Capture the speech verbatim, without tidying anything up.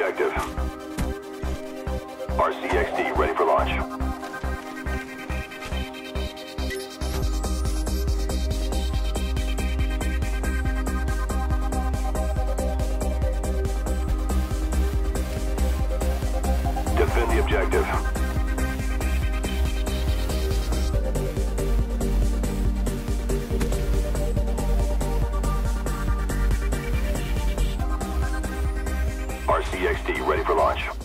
objective. R C X D ready for launch. Defend the objective. R C X D ready for launch.